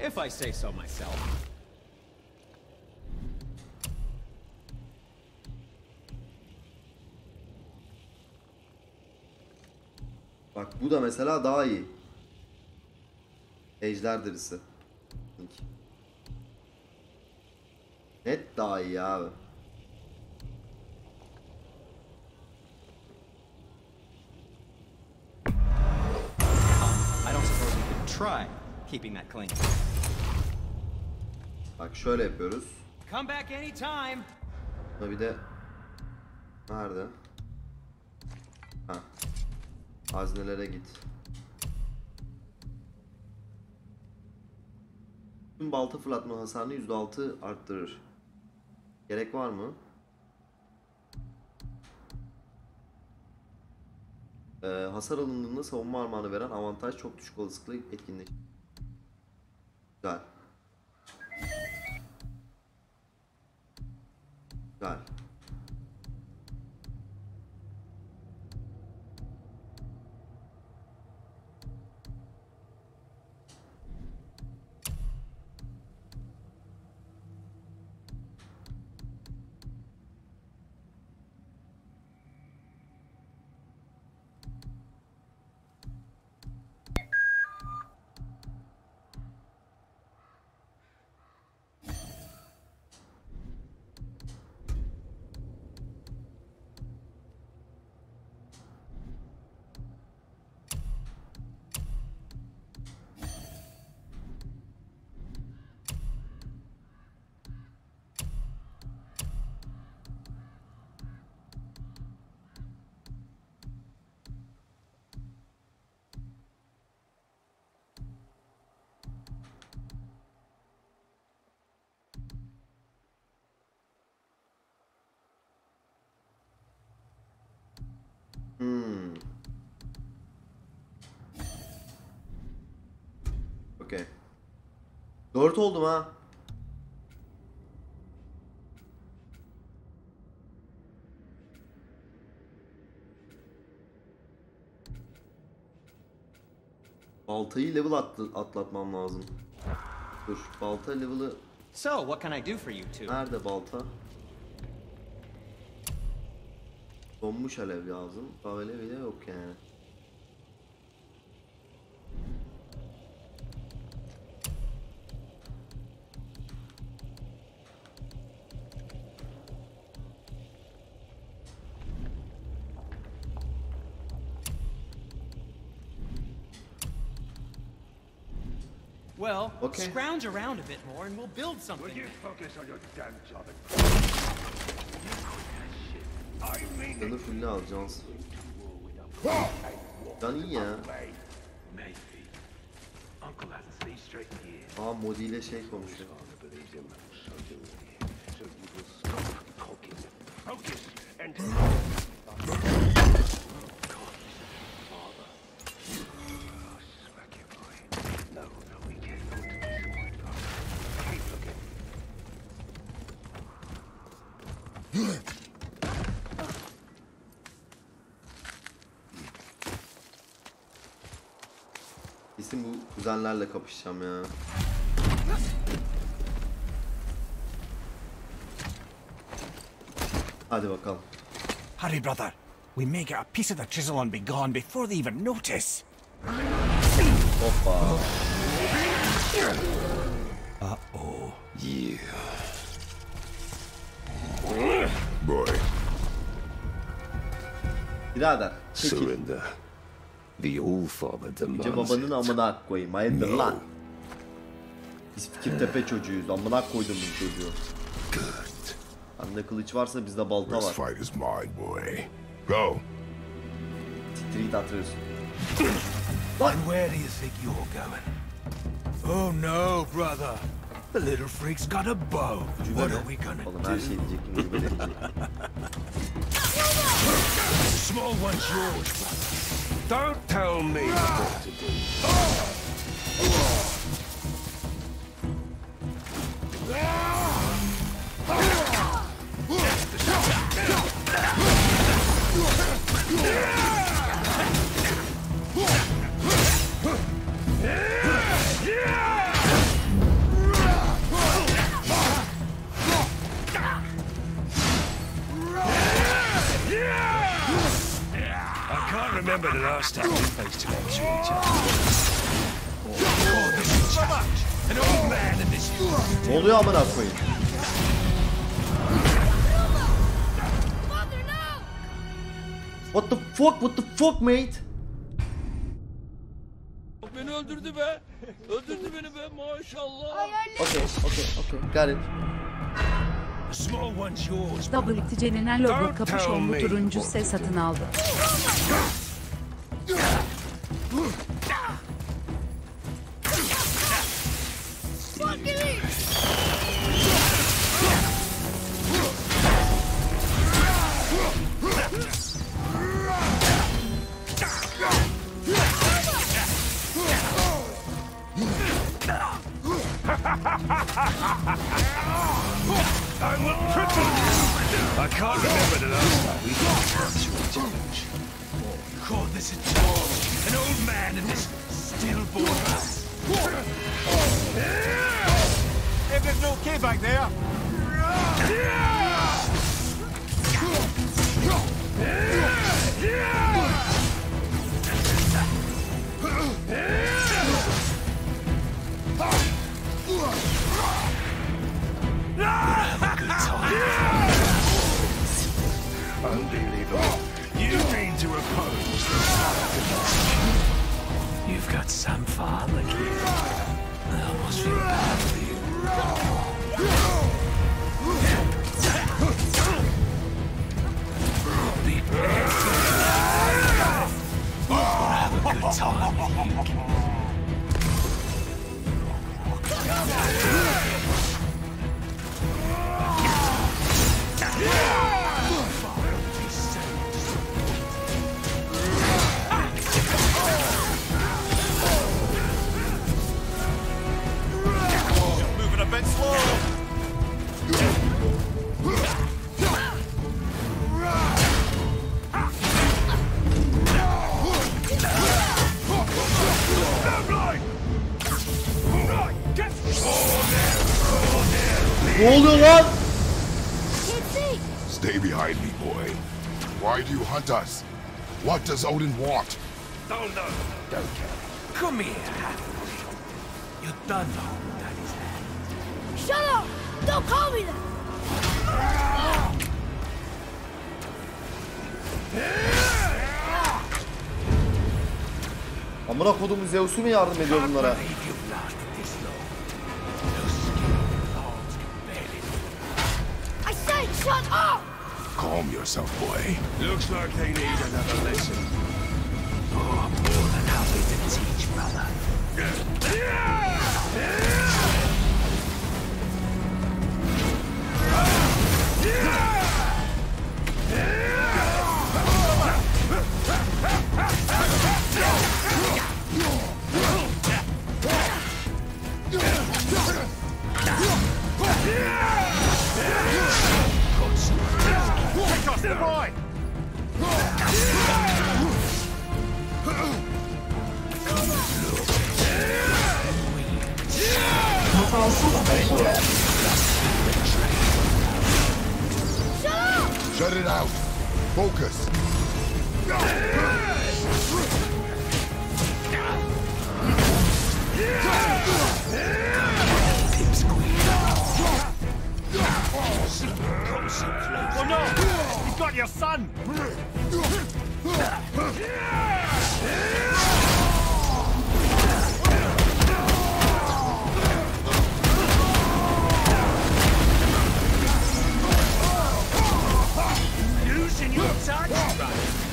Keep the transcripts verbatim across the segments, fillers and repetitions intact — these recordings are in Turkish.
if I say so myself. Bak bu da mesela daha iyi. Ejder derisi. Net daha iyi abi. I don't suppose we could try keeping that clean. Bak şöyle yapıyoruz. Come back anytime. Bir de nerede? Ha. Hazinelere git. Tüm balta fırlatma hasarını yüzde altı arttırır. Gerek var mı? Ee, hasar alındığında savunma armağanı veren avantaj çok düşük olasılıkla etkinleşir. Güzel. Güzel. Hmm. Okey. Dört oldum ha. Baltayı level atlı, atlatmam lazım. Dur, balta level'ı... So, what can I do for you two? Nerede balta? Donmuş alev lazım. Böyle bile yok yani. Well, okay. Scrounge around a bit more and we'll build something. Will you focus on your damn job and I mean Canı fulle alacağız. Can iyi ya. Aa Modi ile şey konuşuyor. Kesin bu kuzenlerle kapışacağım ya. Hadi bakalım. Hurry, brother. We may get a piece of the chisel and be gone before they even notice. Hoppa. Uh-oh. Yeah. Boy. Birader. Çekil. Surrender. The All-Father demands Önce babanın it. amına koyayım. Hayırdır No. lan? Biz Fikirtepe çocuğuyuz. Amına koydum bu çocuğu. Good. Bende kılıç varsa bizde balta This var. fight is mine, boy. Go. Titreyi atıyorsun. And where do you think you're going? Oh no, brother. The little freak's got a bow. What are we gonna Oğlum do? her şey diyecektim. Cübe diyecektim. The small one's yours, brother. Don't tell me what to do. I can't remember the last time we faced an actual challenge. Oh, this is so much. An old man in this. Ne oluyor amına koyayım? What the fuck? What the fuck, mate? Beni öldürdü be. Öldürdü beni be maşallah. Okay, okay, okay. Got it. The small one's yours. Double logo kapüşonlu turuncu ses satın aldı. I will triple you! I can't remember the last time we faced an actual challenge. Oh, call this a challenge. An old man in this stillborn house. Everything's okay back there. Unbelievable. You've been to oppose the sacrifice. You've got some father, kid. I almost feel bad for you. Be prepared. We'll have a good time with you, kid. Moving a bit slow. Ne oluyor lan? Stay behind me, boy. Why do you hunt us? What does Odin want? Oh no, don't care. Come here, half-breed. You done know Daddy's hand. Shut up! Don't call me that! Amına kodumun Zeus'u mu yardım ediyor bunlara? I said shut up! Calm yourself, boy. Looks like they need another lesson. Oh, I'm more than happy to teach, brother. The boy. Shut it out. Focus. Oh no! He's got your son! Using your touch, brother.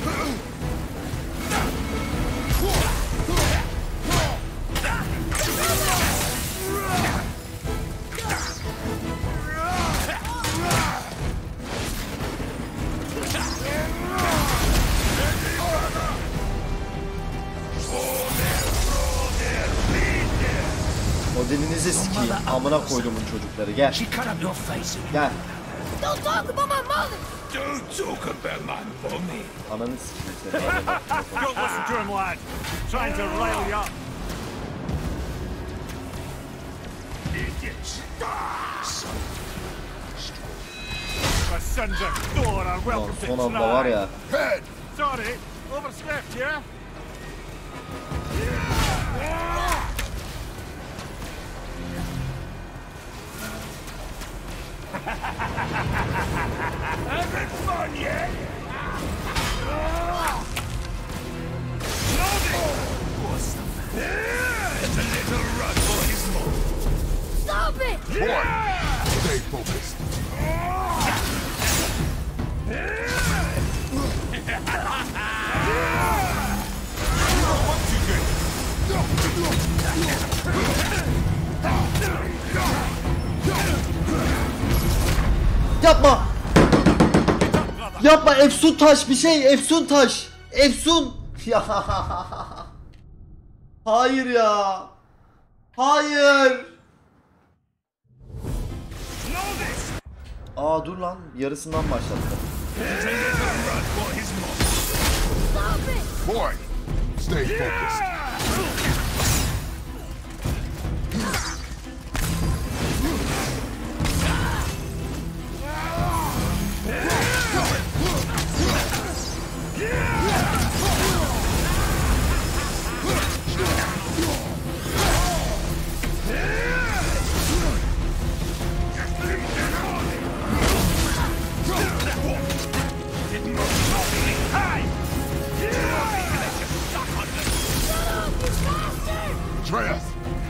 O dilinizi sikeyim. Amına koydumun çocukları. Gel. She cut up your face. Gel. Don't talk about my mother! Don't talk about my mommy. Ananı sikeyim seni. Don't listen to him, lad. He's trying to rile you up. Idiots. My sons of Thor are Lan welcome to son anda var try. ya. Head. Sorry, Overslept, yeah? Having fun yet? Loading! What's the matter? It's a little run for his mouth. Stop it! Boy, stay focused. Yapma. Yapma Efsun taş bir şey. Efsun taş. Efsun. Ya. Hayır ya. Hayır. Aa dur lan. Yarısından başlattı. Boy, stay focused. Atreus!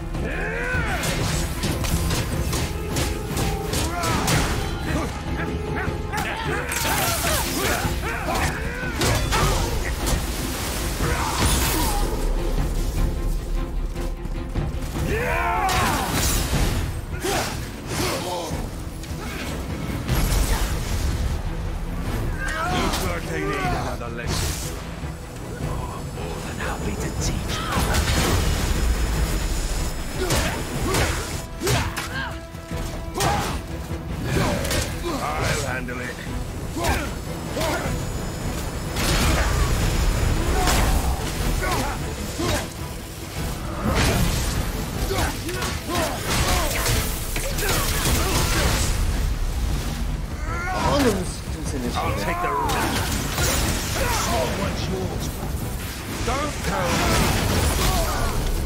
Looks like they need another lesson. Oh, more than happy to teach. I'll handle it. Ananı s**tim seni I'll şimdi. take the rest. Small one's yours. Don't tell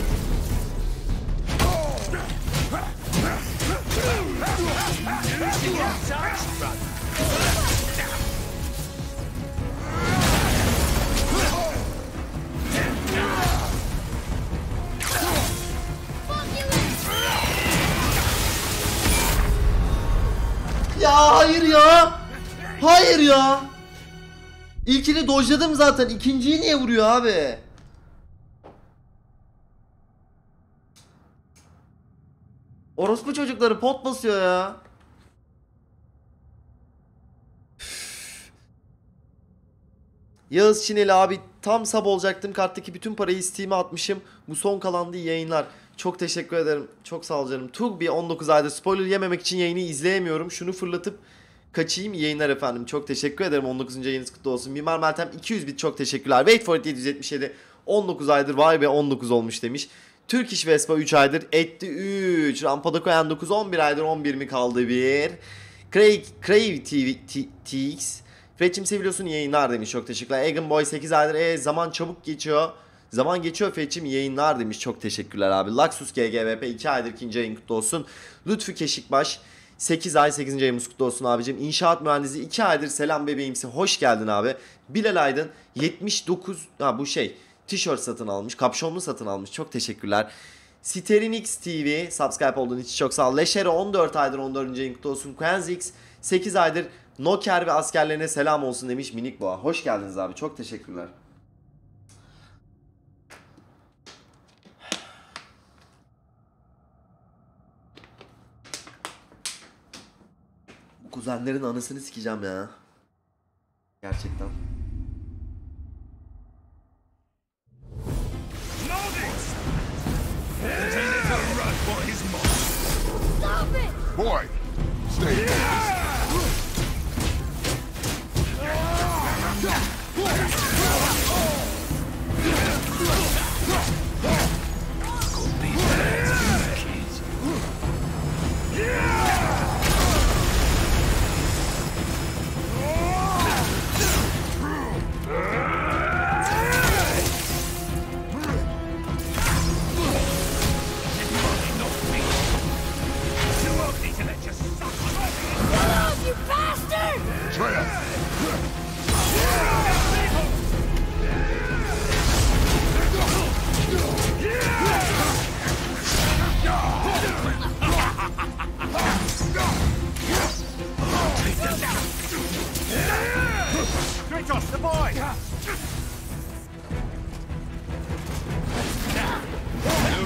Ya hayır ya. Hayır ya. İlkini dojladım zaten. İkinciyi niye vuruyor abi? Orospu çocukları pot basıyor ya. Yağız Çineli abi tam sab olacaktım. Karttaki bütün parayı Steam'e atmışım. Bu son kalan değil yayınlar. Çok teşekkür ederim. Çok sağ ol canım. Tugbi on dokuz ayda spoiler yememek için yayını izleyemiyorum. Şunu fırlatıp kaçayım. Yayınlar efendim. Çok teşekkür ederim. on dokuzuncu yayınız kutlu olsun. Mimar Meltem iki yüz bit çok teşekkürler. Wait for it yedi yüz yetmiş yedi. on dokuz aydır vay be on dokuz olmuş demiş. Turkish Vespa üç aydır etti üç. Rampada koyan dokuz on bir aydır on bir mi kaldı bir. Craig Crave T V T X. Fetch'im seviyorsun yayınlar demiş. Çok teşekkürler. Egan Boy sekiz aydır. E zaman çabuk geçiyor. Zaman geçiyor Fetch'im yayınlar demiş. Çok teşekkürler abi. Luxus G G V P iki aydır ikinci yayın kutlu olsun. Lütfü Keşikbaş sekiz ay sekizinci yayımız kutlu olsun abicim. İnşaat mühendisi iki aydır selam bebeğimsi. Hoş geldin abi. Bilal Aydın yetmiş dokuz ha bu şey tişört satın almış. Kapşonlu satın almış. Çok teşekkürler. Sterinix T V subscribe olduğun için çok sağ ol. Leşere on dört aydır on dördüncü yayın kutlu olsun. Quenzix sekiz aydır Noker ve askerlerine selam olsun demiş Minik Boğa. Hoş geldiniz abi. Çok teşekkürler. Bu kuzenlerin anasını sikeceğim ya. Gerçekten. Boy, stay focused.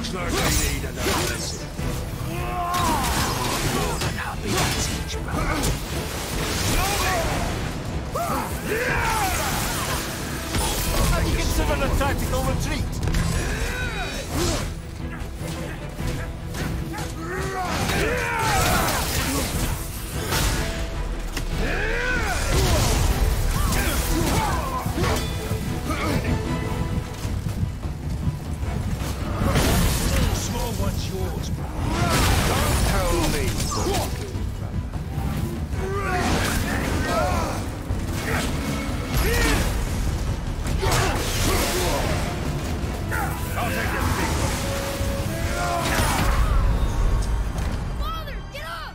Looks like they need another lesson. More than happy to teach, brother. Have you considered a tactical retreat? Small one's yours, brother. Don't tell me. I'll take this big one. Father, get up!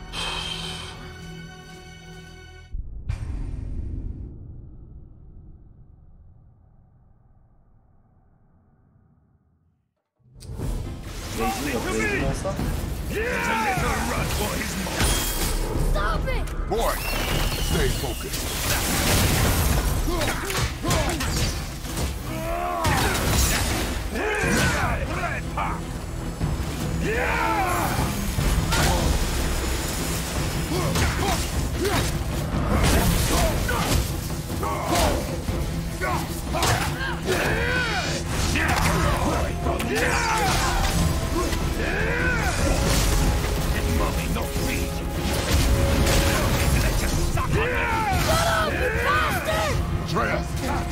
Rage'im yok. Rage'im olsa. There's a little run for his mouth. Stop it! Boy, stay focused. Mommy, not me. Let's just suck on it. Shut up, you bastard! Atreus!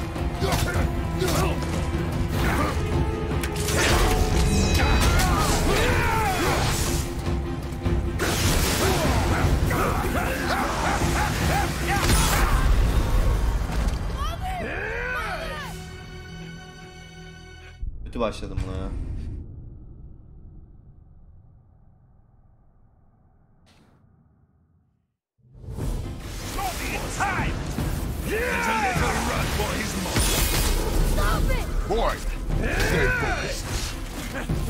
Kötü başladım buna ya. Time! There's a little run for his mouth. Stop it! Boy, stay focused.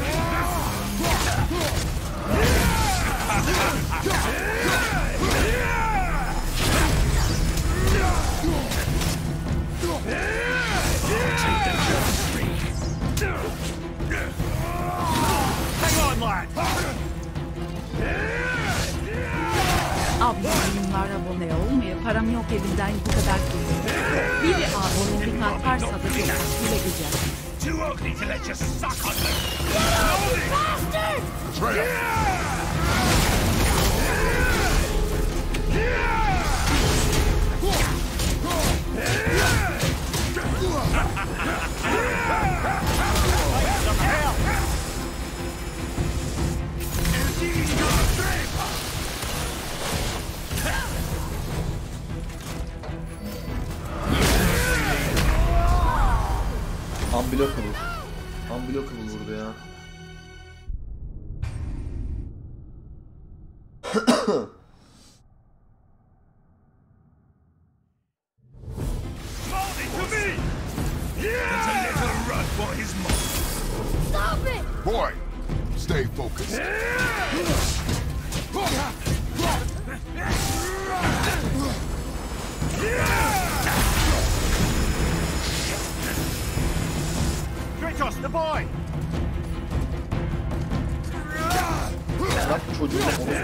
Hang on, lad! Abla yayınlar abone olmaya param yok elimden bu kadar geliyor. Biri abonelik atarsa da çok takdir edeceğim. Too ugly to let you suck on them. Bastard! Atreus! Unblockable. Unblockable vurdu ya. Molly, to me! There's a little run for his mouth. Stop it! Boy, stay focused. Kratos, the boy! Bırak çocuğu onu.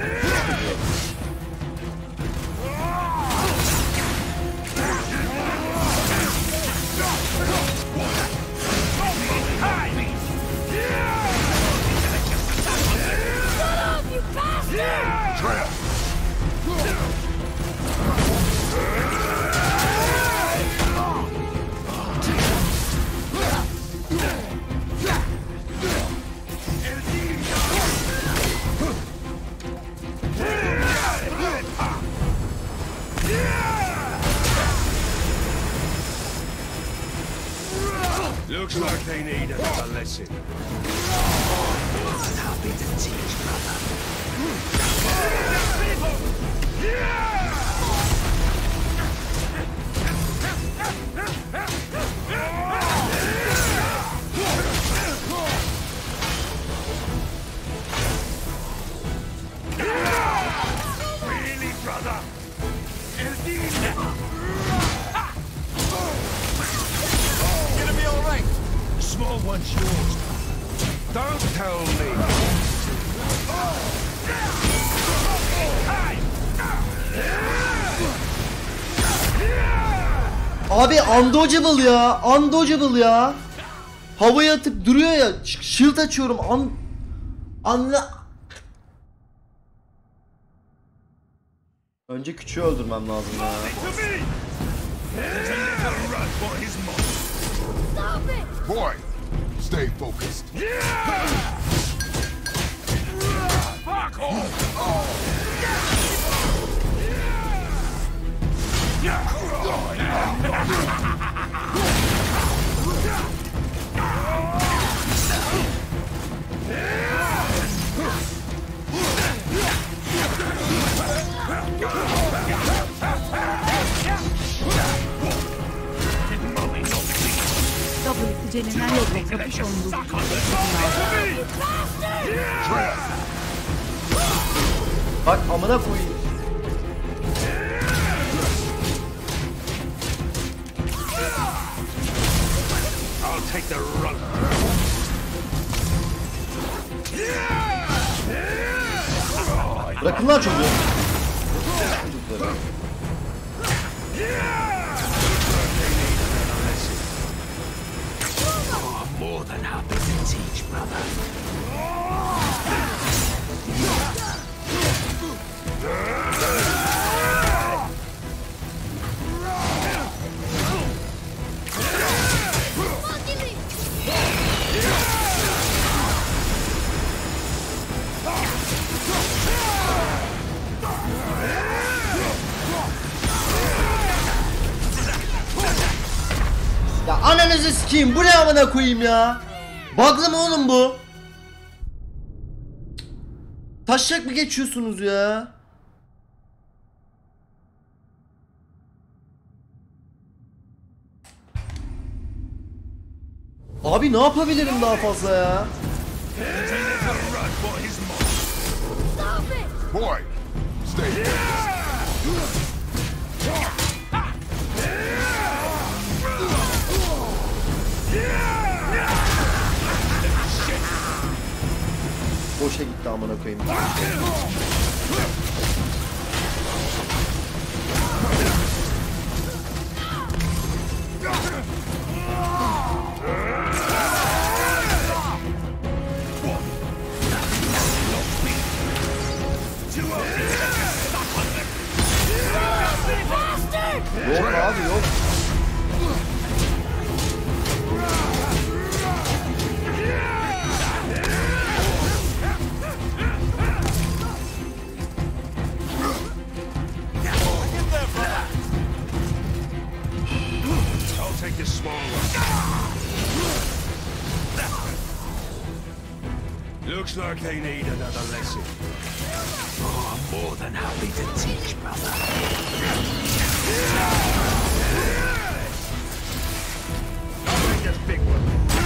Shut up, you bastard! Atreus! Looks like they need another lesson. More than happy to teach, brother. Really, brother? Gonna be alright! The small one's yours. Don't tell me. Abi undodgeable ya. Undodgeable ya. Havaya atıp duruyor ya. Shield açıyorum. An... Anla... Önce küçüğü öldürmem lazım ya. Stop it! Boy, stay focused. Fuck off! W'si Cene'den yok. Kapış ondu. Bak amına koyayım. I'll take the run. Bırakın lan çocuğu. Çocukları. More than happy to teach, brother. Ya ananızı sikeyim. Bu ne amına koyayım ya? Bug'lı mı oğlum bu? Taşacak mı geçiyorsunuz ya? Abi ne yapabilirim daha fazla ya? Stop it! Boy, stay focused. Boşa gitti amına koyayım. Yok abi yok. I'll take the small one. Looks like they need another lesson. Oh, I'm more than happy to teach, brother. I'll take this big one.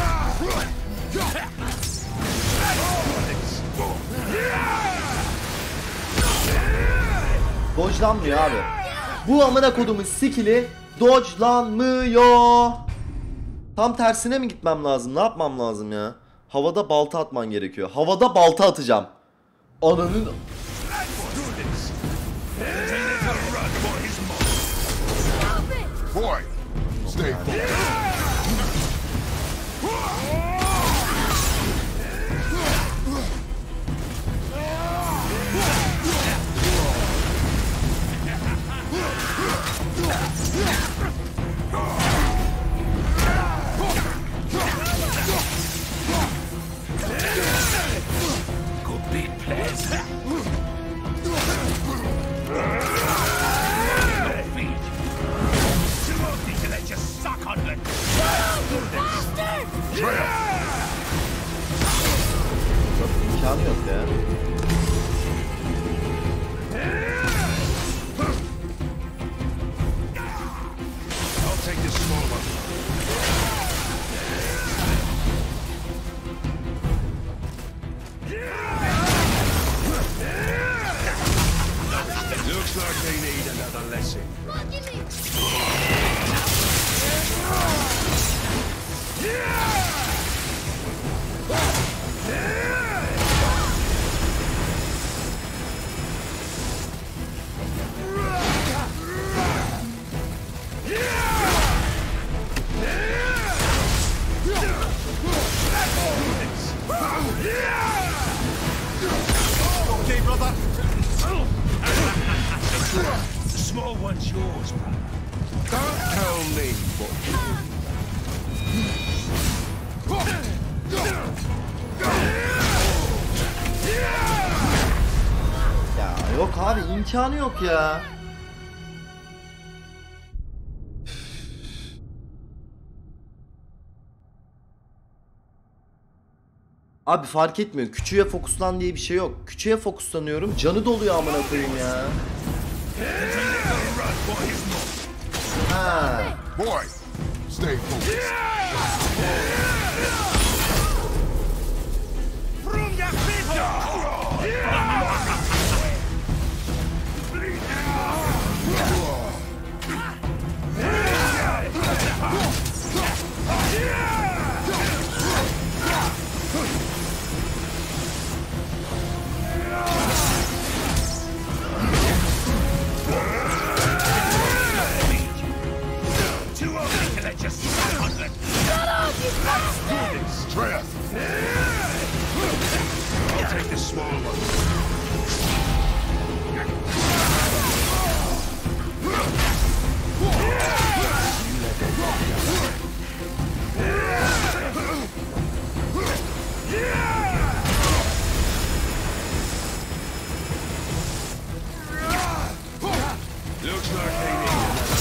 Dodge'lanmıyor abi. Bu amına kodumun skill'i dodge'lanmıyor. Tam tersine mi gitmem lazım? Ne yapmam lazım ya? Havada balta atman gerekiyor. Havada balta atacağım. Ananın... Boy, stay focused. Good big players. İmkanı yok ya. I'll take this small one. Looks like they need another lesson. The small one's yours, brother. Don't tell me what to Ya yok abi, imkanı yok ya. Abi fark etmiyor. Küçüğe fokuslan diye bir şey yok. Küçüğe fokuslanıyorum. Canı doluyor amına koyayım ya. Ha. Boy, stay focused. Stress. I'll take the small one. Looks like they need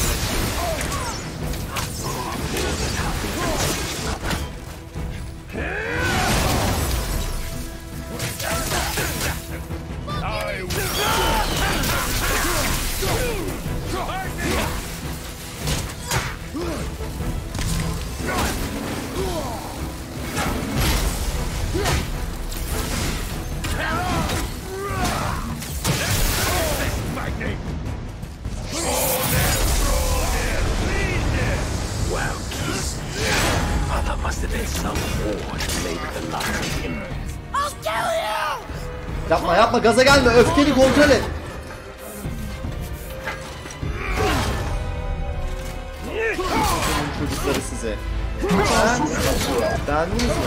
Yapma yapma, gaza gelme, öfkeni kontrol et. Çocukları size. Ha? Beğendiniz mi?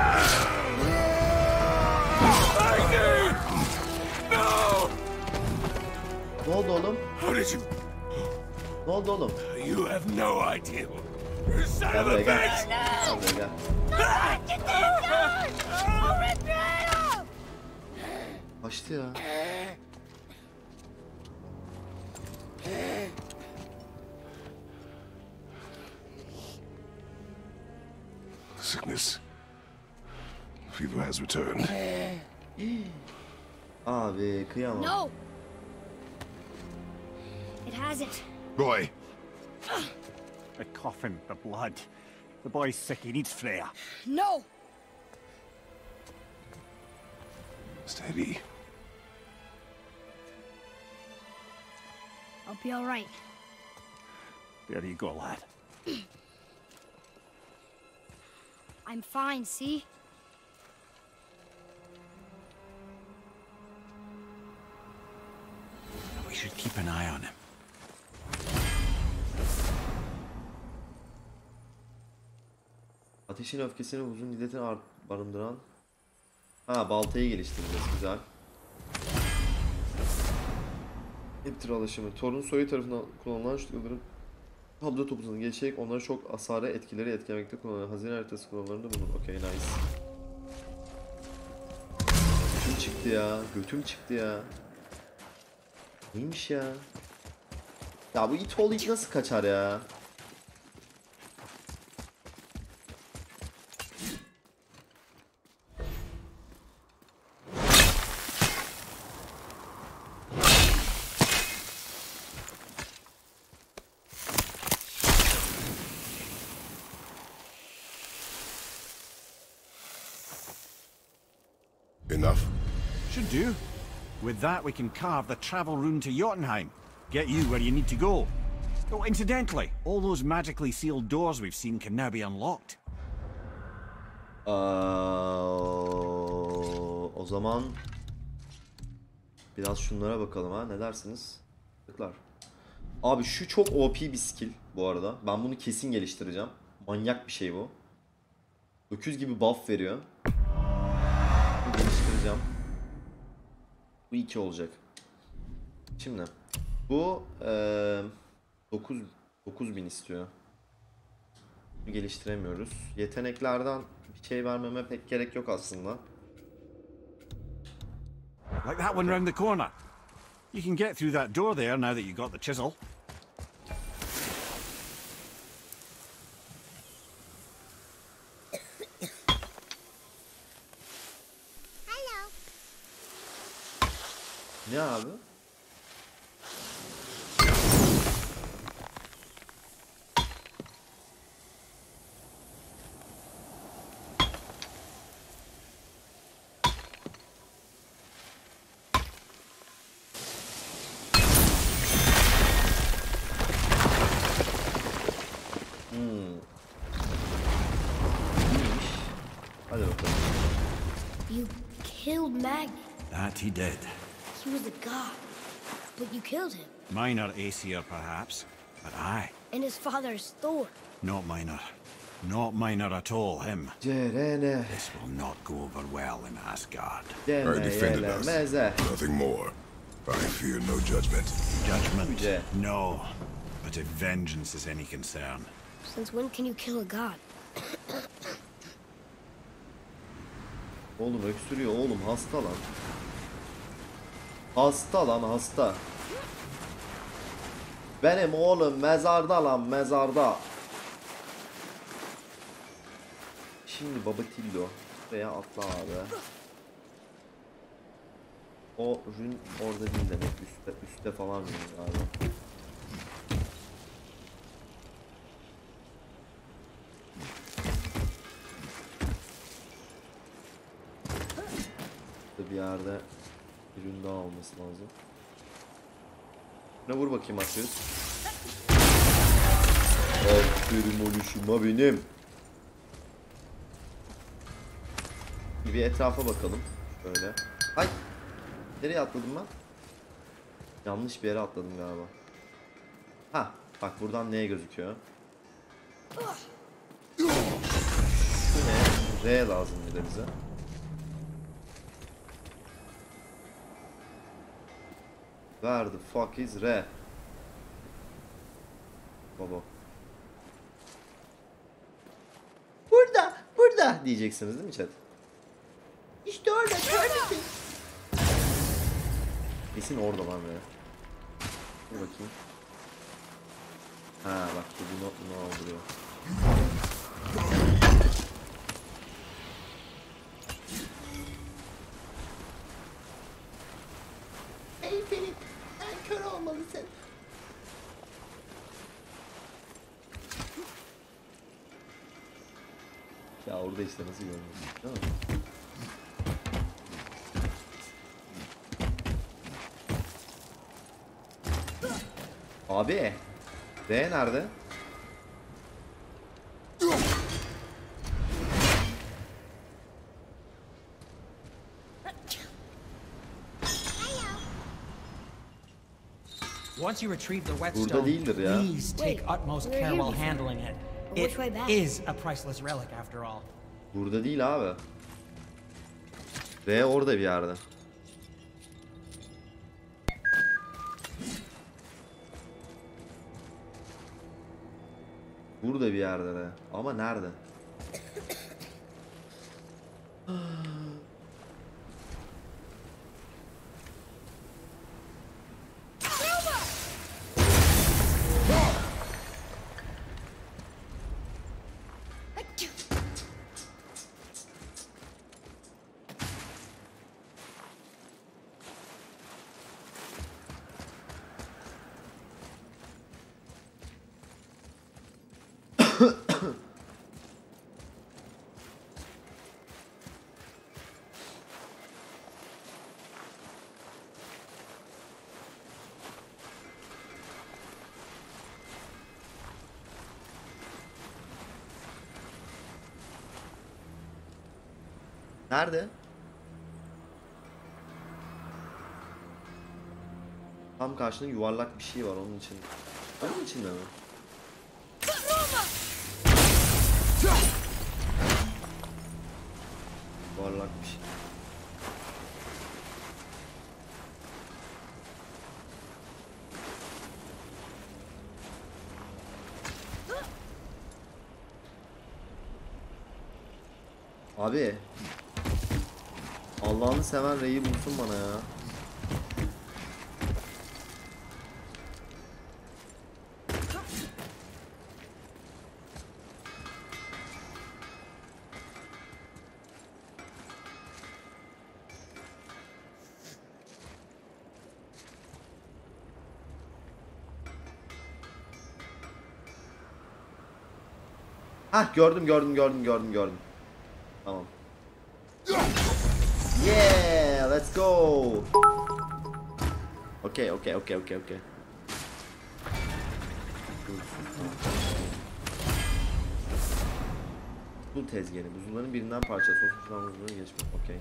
Ne oldu oğlum? Ne oldu oğlum? You have no idea. Son Gel of a buraya gel. bitch! Gel buraya gel. Kaçtı ya. Sickness. Fever has returned. Abi kıyamam. No. It hasn't. Boy, The coffin, the blood. The boy's sick, he needs Freya. No. steady. I'll be all right. There you go, lad. I'm fine, see? We should keep an eye on him. Ateşin öfkesini uzun iddetini art barındıran. Ha, baltayı geliştireceğiz, güzel. Heptir alaşımı. Thor'un soyu tarafından kullanılan şutların tablo topuzunu geçerek onları çok hasarı etkileri etkilemekte kullanılıyor. Hazine haritası kullanımlarında bulunur. Okey, nice. Götüm çıktı ya. Götüm çıktı ya. Neymiş ya? Ya bu it oğlu it nasıl kaçar ya? Enough. Should do. With that, we can carve the travel rune to Jotunheim. Get you where you need to go. Oh, incidentally, all those magically sealed doors we've seen can now be unlocked. Aa, o zaman biraz şunlara bakalım ha, ne dersiniz? Tıklar. Abi şu çok O P bir skill bu arada. Ben bunu kesin geliştireceğim. Manyak bir şey bu. Öküz gibi buff veriyor. Bunu geliştireceğim. Bu iki olacak. Şimdi bu ee, dokuz dokuz bin istiyor. Geliştiremiyoruz. Yeteneklerden bir şey vermeme pek gerek yok aslında. Like that one round the corner. You can get through that door there now that you got the chisel. Hello. Ne abi? Hadi bakalım. You killed Magni. That he did. He was a god. But you killed him. Minor Aesir, perhaps, but I. And his father's Thor. Not minor. Not minor at all, him. Cerene. This will not go over well in Asgard. I defended us. Meze. Nothing more. I fear no judgment. Judgment? Yeah. No. But if vengeance is any concern. Since when can you kill a god? Oğlum öksürüyor oğlum, hasta lan. Hasta lan hasta. Benim oğlum mezarda lan, mezarda. Şimdi Baba Tillo buraya atla abi. O rün orada değil demek, üstte, üstte falan mı abi? Bir yerde ürün daha olması lazım. Ne vur bakayım atıyoruz. Aferin oluşuma benim. Bir etrafa bakalım. Şöyle. Ay. Nereye atladım ben? Yanlış bir yere atladım galiba. Ha, bak buradan neye gözüküyor? Şu ne? R lazım bir de bize. Where the fuck is R? Baba. Burada, burada diyeceksiniz değil mi chat? İşte orada, gördün. Kesin orada lan be. Dur bakayım. Ha bak bu bunu, bunu aldırıyor. Hey Filip, sen kör olmalısın. Ya orada işte nasıl görmüyorsun, değil mi? Abi, D nerede? Once you retrieve the Burada whetstone, değildir ya. please take Wait, utmost we're care here while before. handling it. Which It way back? is a priceless relic after all. Burada değil abi. D orada bir yerde. Burada bir yerde de. Ama nerede? Nerede? Tam karşında yuvarlak bir şey var onun için. Onun içinde mi? Yuvarlak bir şey. Abi. Allah'ını seven Rey'i bulsun bana ya. Hah, gördüm gördüm gördüm gördüm gördüm. Tamam. Yeah, let's go. Okay, okay, okay, okay, okay. Bu tezgahı, buzulların birinden parça, sosisler buzulları geçmek. Okay.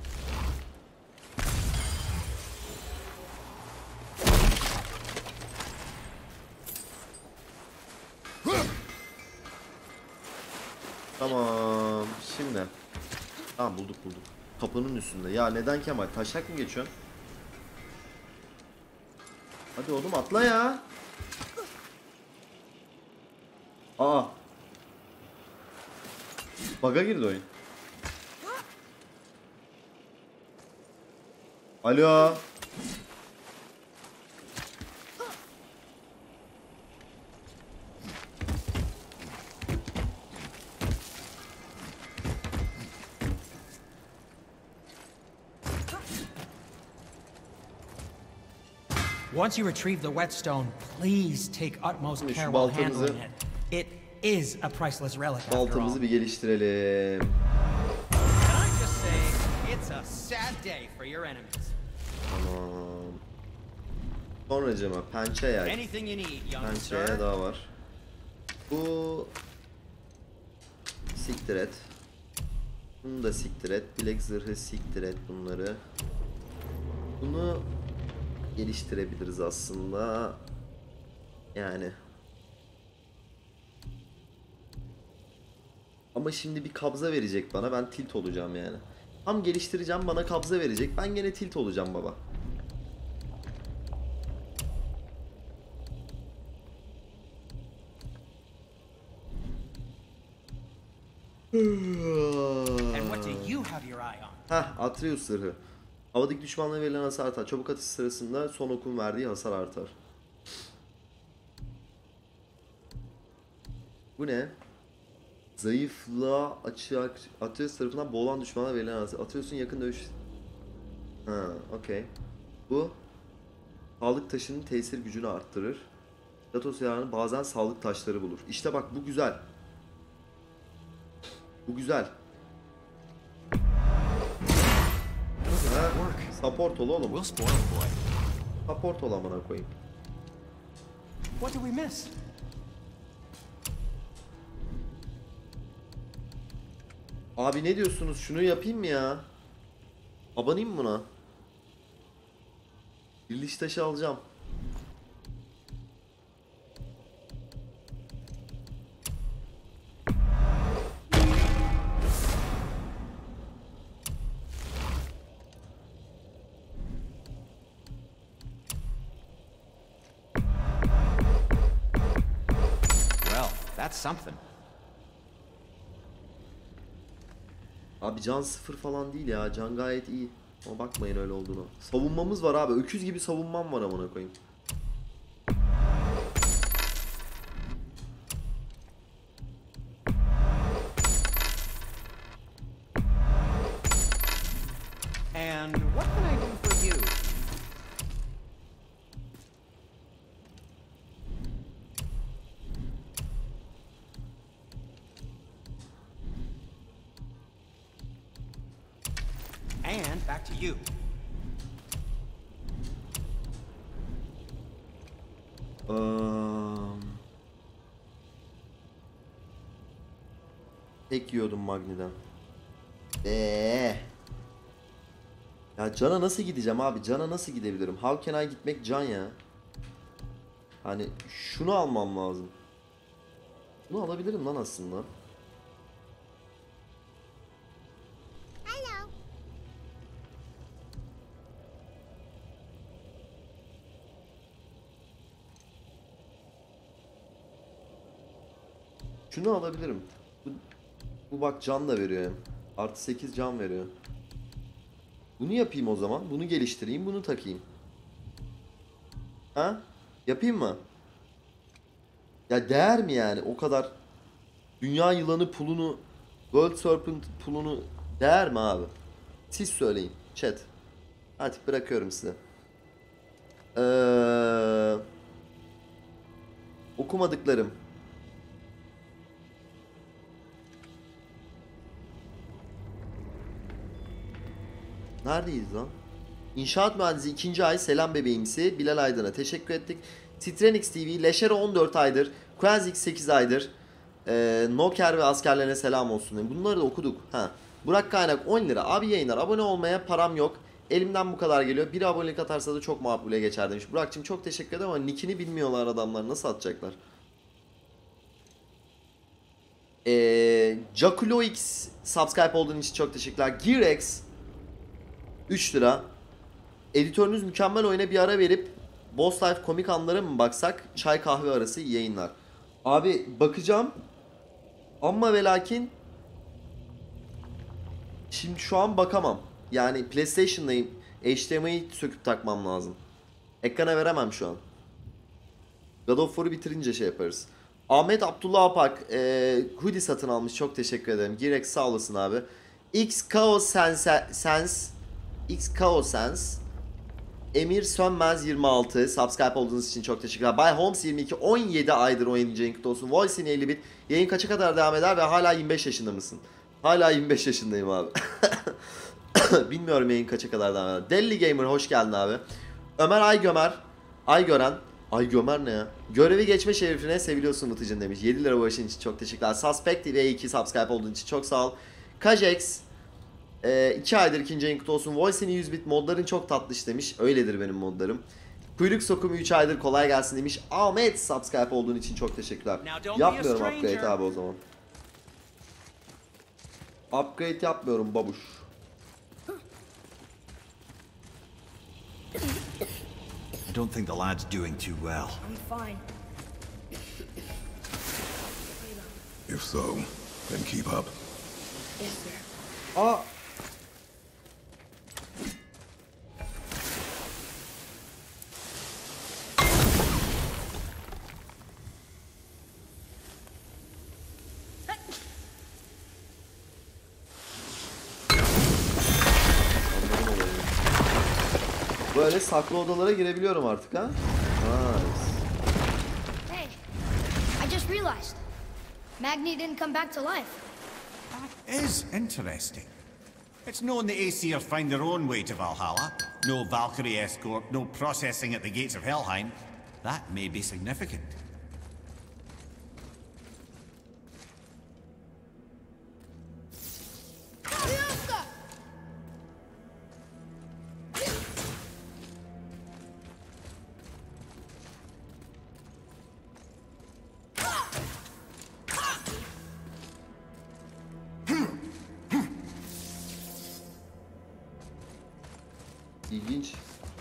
Tamam, şimdi. Tamam, bulduk bulduk. Kapının üstünde. Ya neden Kemal? Taşak mı geçiyorsun? Hadi oğlum atla ya. Aa. Bug'a girdi oyun. Alo. Once you retrieve the whetstone, please take utmost Şimdi care şu while baltamızı, handling it. It is a priceless relic after all. baltamızı bir geliştirelim. Can I just say, it's a sad day for your enemies. Tamam. Sonracığıma pençe yay. Anything you need, young Pençe sir. yay daha var. Bu siktir et. Bunu da siktir et. Bilek zırhı siktir et bunları. Bunu geliştirebiliriz aslında. Yani. Ama şimdi bir kabza verecek bana. Ben tilt olacağım yani. Tam geliştireceğim, bana kabza verecek. Ben gene tilt olacağım baba. And what do you have your eye on? Heh, Atreus zırhı. Havadaki düşmanlara verilen hasar artar. Çabuk atış sırasında son okun verdiği hasar artar. Bu ne? Zayıflığa açığa Atreus tarafından boğulan düşmanlara verilen hasar. Atreus'un yakın dövüş... Ha, okey. Bu sağlık taşının tesir gücünü arttırır. Kratos yararını bazen sağlık taşları bulur. İşte bak, bu güzel. Bu güzel. Ha, support ol oğlum. We'll spoil the boy. Support ol amına koyayım. What did we miss? Abi ne diyorsunuz? Şunu yapayım mı ya? Abanayım mı buna? Birliş taşı alacağım. Well, that's something. Abi can sıfır falan değil ya. Can gayet iyi. Ama bakmayın öyle olduğunu. Savunmamız var abi. Öküz gibi savunmam var amına koyayım. And what can I do for you? And back to you. Um... Tek yiyordum Magni'den. Eee. Ya Can'a nasıl gideceğim abi? Can'a nasıl gidebilirim? How can I gitmek Can ya? Hani şunu almam lazım. Bunu alabilirim lan aslında. Şunu alabilirim. Bu, bu bak can da veriyor hem. Artı sekiz can veriyor. Bunu yapayım o zaman. Bunu geliştireyim. Bunu takayım. Ha? Yapayım mı? Ya değer mi yani? O kadar dünya yılanı pulunu, World Serpent pulunu değer mi abi? Siz söyleyin. Chat. Hadi bırakıyorum size. Ee, okumadıklarım. Neredeyiz lan? İnşaat mühendisi ikinci ay selam bebeğimsi Bilal Aydın'a teşekkür ettik. Titrenix T V, Leşero on dört aydır, Quenzix sekiz aydır, ee, Noker ve askerlerine selam olsun. Bunları da okuduk. Ha. Burak Kaynak on lira. Abi yayınlar, abone olmaya param yok. Elimden bu kadar geliyor. Bir abonelik atarsa da çok makbule geçer demiş. Burak'cığım çok teşekkür ederim ama nickini bilmiyorlar adamlar. Nasıl atacaklar? Eee JakuloX subscribe olduğun için çok teşekkürler. Gearx üç lira. Editörünüz mükemmel oyuna bir ara verip Boss Life komik anlara mı baksak? Çay kahve arası yayınlar. Abi bakacağım. Ama ve lakin şimdi şu an bakamam. Yani PlayStation'dayım. H D M I'yi söküp takmam lazım. Ekrana veremem şu an. God of War'u bitirince şey yaparız. Ahmet Abdullah Apak e, hoodie satın almış. Çok teşekkür ederim. Girex sağ olasın abi. X Chaos Sense, Sense X Chaos Sense Emir Sönmez yirmi altı subscribe olduğunuz için çok teşekkürler. Bay Holmes yirmi iki on yedi aydır on yedinci yayın kutlu olsun. Voice'in elli bit. Yayın kaça kadar devam eder ve hala yirmi beş yaşında mısın? Hala yirmi beş yaşındayım abi. Bilmiyorum yayın kaça kadar devam eder. Deli Gamer hoş geldin abi. Ömer Aygömer Aygören Aygömer ne ya? Görevi geçme şerifine seviliyorsun Mıtıcın demiş. yedi lira bağışın için çok teşekkürler. Suspect V iki subscribe olduğun için çok sağ ol. Kajex iki aydır ikinci yayın kutlu olsun. Voice'in yüz bit modların çok tatlış demiş. Öyledir benim modlarım. Kuyruk sokumu üç aydır kolay gelsin demiş. Ahmet subscribe olduğun için çok teşekkürler. Yapmıyorum upgrade abi o zaman. Upgrade yapmıyorum babuş. I don't think the lad's doing too well. I'm fine. If so, then keep up. Yes, sir. Aa. Böyle saklı odalara girebiliyorum artık ha. Nice. Hey, I just realized. Magni didn't come back to life. That is interesting. It's known the Aesir find their own way to Valhalla. No Valkyrie escort, no processing at the gates of Helheim. That may be significant. İlginç.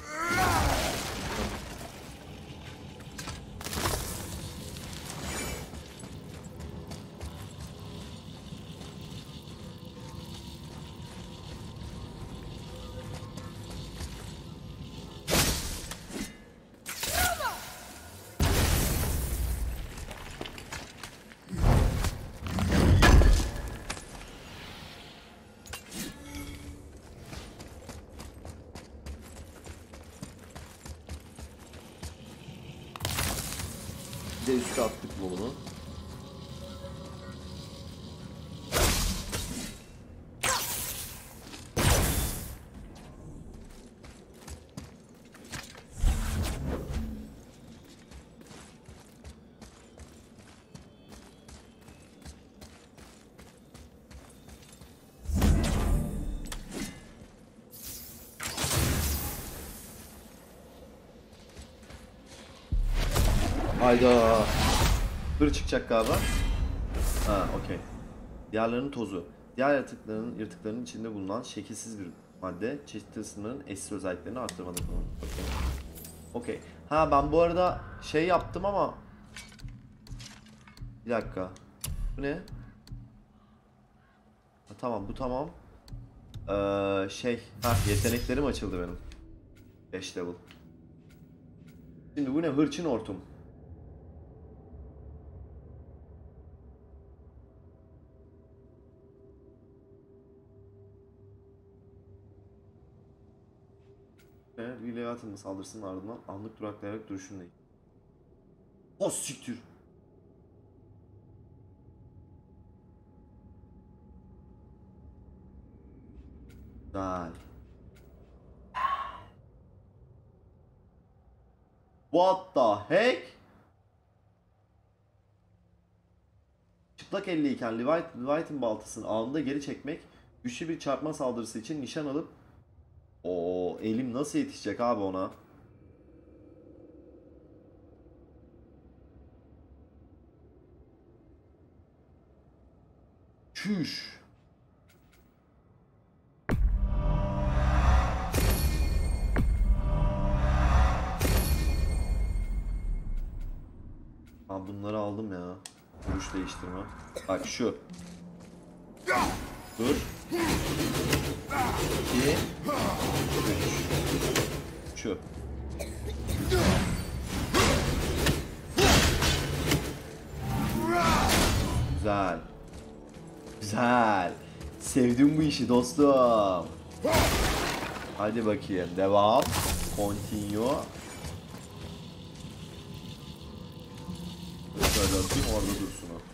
Bir de üstü attık bunu. Hayda. Hır çıkacak galiba. Ha, okey. Diğerlerinin tozu. Diğer yaratıkların, yırtıkların içinde bulunan şekilsiz bir madde çeşitli ısınların eşsiz özelliklerini arttırmadı. Okey. Okey. Ha ben bu arada şey yaptım ama bir dakika. Bu ne? tamam bu tamam. Ee, şey ha yeteneklerim açıldı benim. beş level. Şimdi bu ne? Hırçın hortum. Bir Leviathan'ın saldırısının ardından anlık duraklayarak duruşunu değil. O siktir. Güzel. What the heck? Çıplak elliyken Leviathan baltasını anında geri çekmek, güçlü bir çarpma saldırısı için nişan alıp o elim nasıl yetişecek abi ona? Çüş. Abi bunları aldım ya. Vuruş değiştirme. Bak şu. Dur. İki. Üç. Şu. Güzel. Güzel. Sevdim bu işi dostum. Hadi bakayım. Devam. Continue. Şöyle atayım orada dursun o.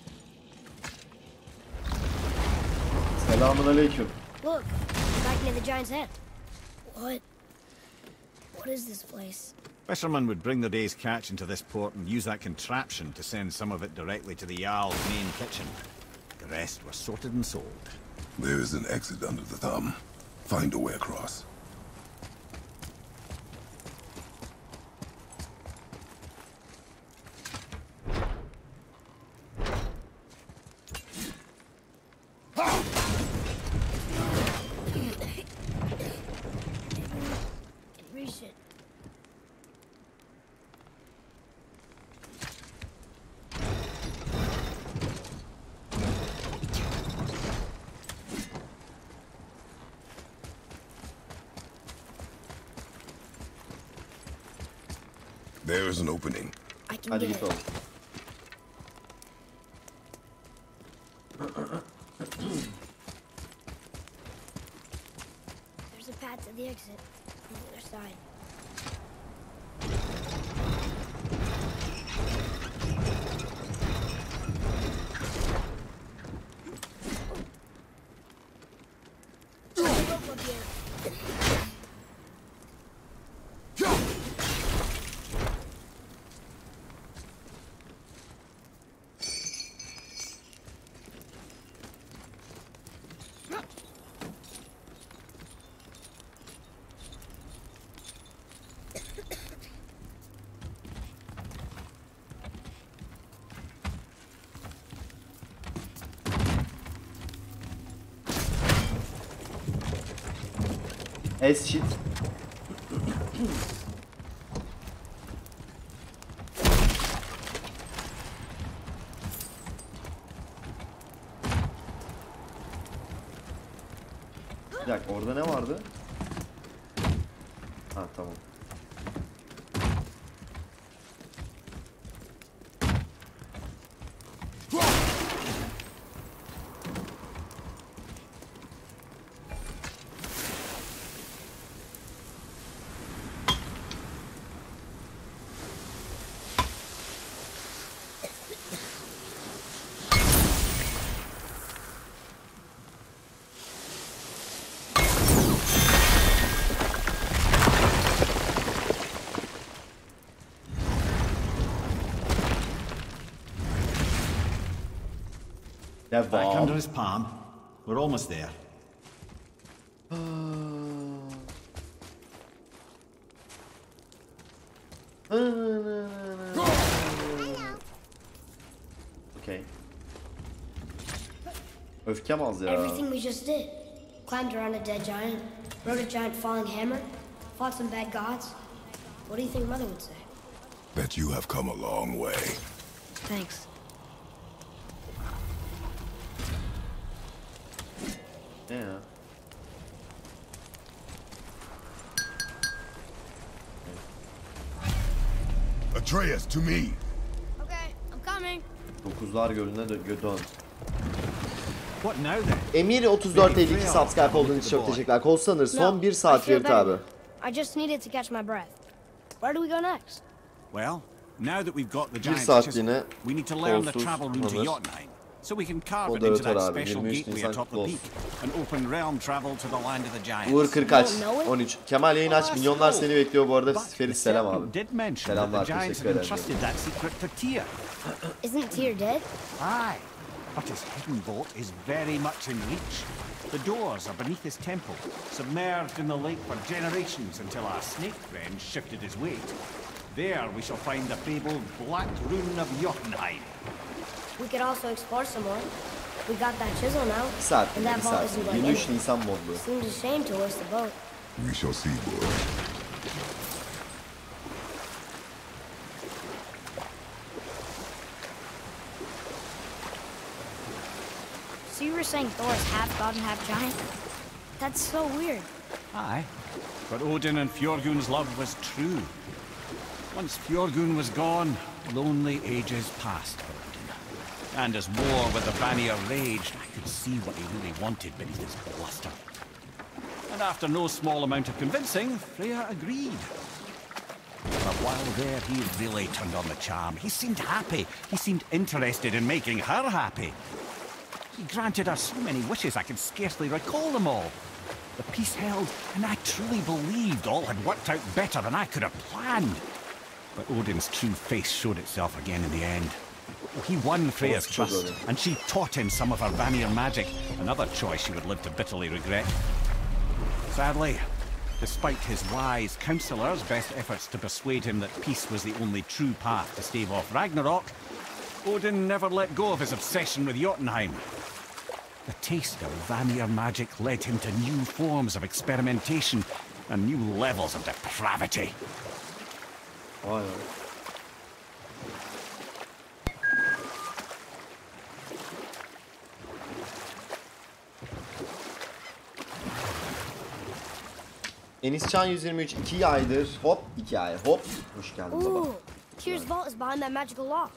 Selamun aleyküm. Look, back near the giant's head. What? What is this place? Fishermen would bring their day's catch into this port and use that contraption to send some of it directly to the Jarl's main kitchen. The rest were sorted and sold. There is an exit under the thumb. Find a way across. There is an opening. I can Hadi get git it. oğlum. There's a path to the exit on the other side. There's a rope up here. Es shit. Bir dakika orada ne vardı? Ha tamam. Back under his palm. We're almost there. Okay. Öfkem az ya. Everything we just did. Climbed around a dead giant, rode a giant falling hammer, fought some bad gods. What do you think Mother would say? Bet you have come a long way. Thanks. Ne ya? Atreus, to me. Okay, I'm coming. Dokuzlar Gölü'ne de dön. What now then? Emir otuz dört elli iki subscribe olduğun için çok teşekkürler. Kolsanır son bir saat Ferit abi. I just needed to catch my breath. Where do we go next? Well, now that we've got the Bir giant saatliğine chisel, we need to learn the kolsuz travel route to alır. Jotunheim, so we can carve it into Moderatör that abi, special yirmi üç gateway Nisan atop the kutlu peak and open realm travel to the land of the giants. Uğur Kırkaç on üç. Kemal yayın aç. Milyonlar seni bekliyor bu arada. But the Ferit selam serpent abi. did mention that Selamlar, the giants teşekkür had ederim. entrusted that secret to Tyr. Isn't Tyr dead? Aye, but his hidden vault is very much in reach. The doors are beneath his temple, submerged in the lake for generations until our snake friend shifted his weight. There we shall find the fabled Black Rune of Jotunheim. We could also explore some more. We got that chisel now, Bir saat. and Bir that vault saat. isn't like yirmi üç anything. Nisan modlu. Seems a shame to waste the boat. We shall see, boy. So you were saying Thor is half god and half giant? That's so weird. Aye, but Odin and Fjorgun's love was true. Once Fjorgun was gone, lonely ages passed for Odin. And as war with the Vanir raged, I could see what he really wanted beneath his bluster. And after no small amount of convincing, Freya agreed. For a while there, he really turned on the charm. He seemed happy. He seemed interested in making her happy. He granted her so many wishes I could scarcely recall them all. The peace held, and I truly believed all had worked out better than I could have planned. But Odin's true face showed itself again in the end. He won Freya's trust, and she taught him some of her Vanir magic, another choice she would live to bitterly regret. Sadly, despite his wise counselors' best efforts to persuade him that peace was the only true path to stave off Ragnarok, Odin never let go of his obsession with Jotunheim. The taste of Vanir magic led him to new forms of experimentation and new levels of depravity. Vay be. Eniscan yüz yirmi üç iki aydır. Hop iki ay. Hop. Hoş geldin baba. Ooh, Tyr's vault is behind that magical lock.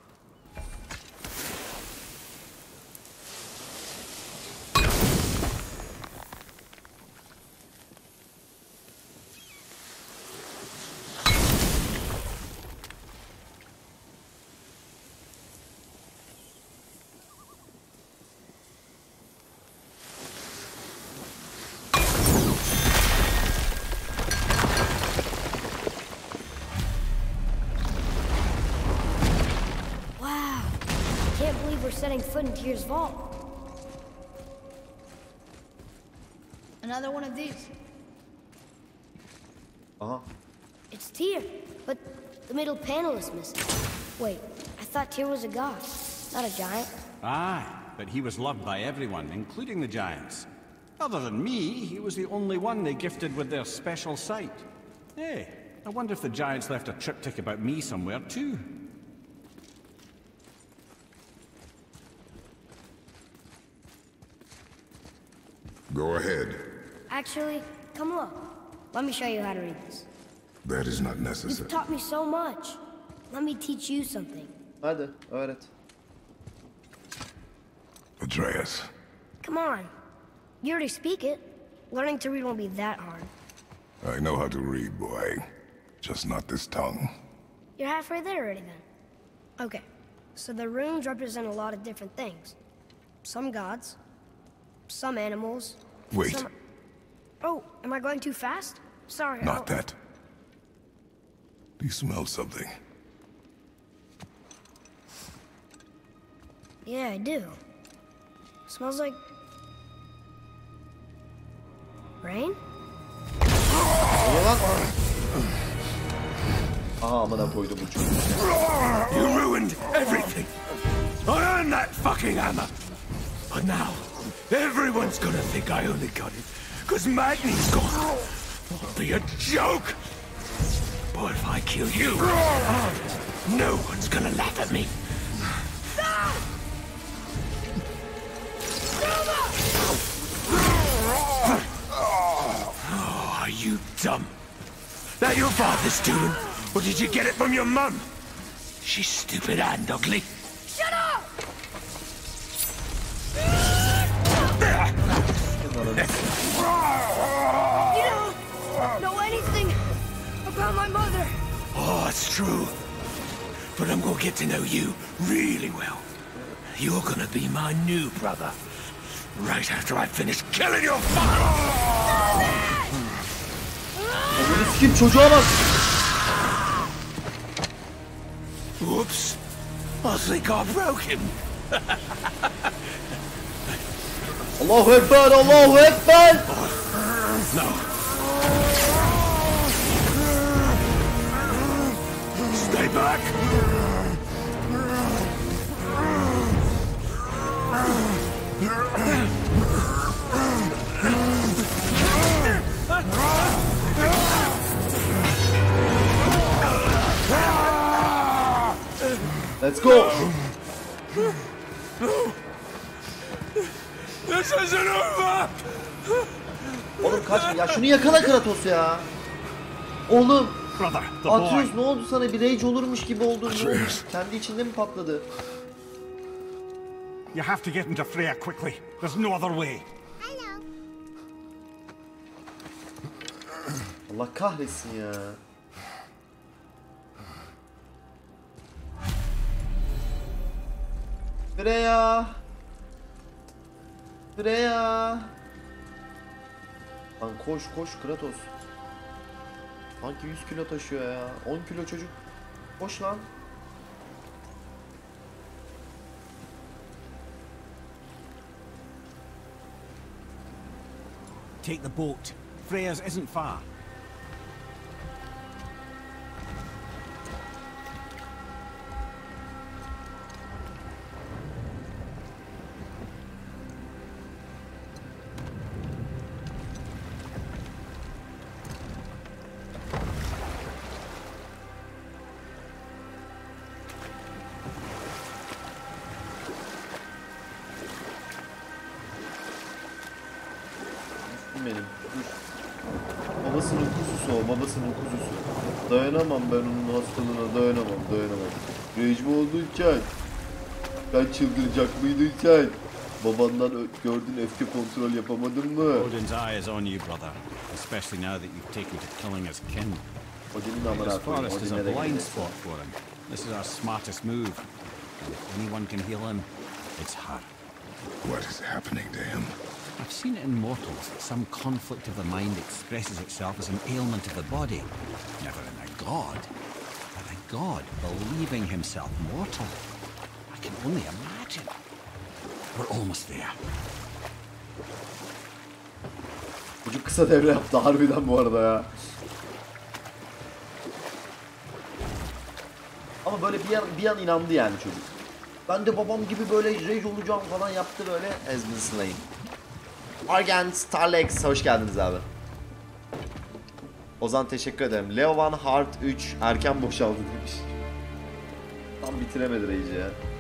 Setting foot in Tyr's vault. Another one of these. Aha. It's Tyr, but the middle panel is missing. Wait, I thought Tyr was a god, not a giant. Aye, but he was loved by everyone, including the giants. Other than me, he was the only one they gifted with their special sight. Hey, I wonder if the giants left a triptych about me somewhere too. Go ahead. Actually, come look. Let me show you how to read this. That is not necessary. You've taught me so much. Let me teach you something. Hadi öğret. Atreus. Come on. You already speak it. Learning to read won't be that hard. I know how to read, boy. Just not this tongue. You're halfway there already then. Okay, so the runes represent a lot of different things. Some gods, some animals. Wait. Some... Oh, am I going too fast? Sorry. Not I'll... that. Do you smell something? Yeah, I do. Smells like... rain? Aha amına koydum bu çocuğu. You ruined everything. I earned that fucking hammer. But now, everyone's gonna think I only got it because Magni's gone. It'll be a joke. But if I kill you, no one's gonna laugh at me. dumb. That your father's doing? Or did you get it from your mum? She's stupid and ugly. Shut up! You don't know anything about my mother. Oh, it's true. But I'm gonna get to know you really well. You're gonna be my new brother. Right after I finish killing your father! Bunu sikeyim, çocuğa bak. Whoops. I think I broke him. Allahu Ekber, Allahu Ekber. No. Stay back. Let's go. This isn't over. Oğlum kaç, ya şunu yakala Kratos ya. Oğlum. Brother, the boy. Atreus ne oldu sana, bir rage olurmuş gibi oldun. Ne oldu? Kendi içinde mi patladı? You have to get into Freya quickly. There's no other way. Allah kahretsin ya. Freya. Freya. Lan koş koş Kratos. Sanki yüz kilo taşıyor ya. on kilo çocuk. Koş lan. Take the boat. Freya's isn't far. Benim. Dur. Babasının kuzusu o, babasının kuzusu. Dayanamam ben onun hastalığına, dayanamam, dayanamam. Rage mi oldun sen? Ben çıldıracak mıydın sen? Babandan gördün, öfke kontrol yapamadın mı? Odin's eye is on you, brother. Especially now that you've taken to killing his kin. Odin'in amına This koyayım, forest is a Odin'e de blind gidecek. spot for him. This is our smartest move. And if anyone can heal him, it's her. What is happening to him? I've seen it in mortals that some conflict of the mind expresses itself as an ailment of the body. Never in a god. But a god believing himself mortal. I can only imagine. We're almost there. Çocuk kısa devre yaptı harbiden bu arada ya. Ama böyle bir an, bir an inandı yani çocuk. Ben de babam gibi böyle rage olacağım falan yaptı böyle. Ezmin Slaying. Argent, Starlex, hoş geldiniz abi. Ozan teşekkür ederim. Leovan Hart üç erken boşaldı demiş. Tam bitiremedi rage'i ya.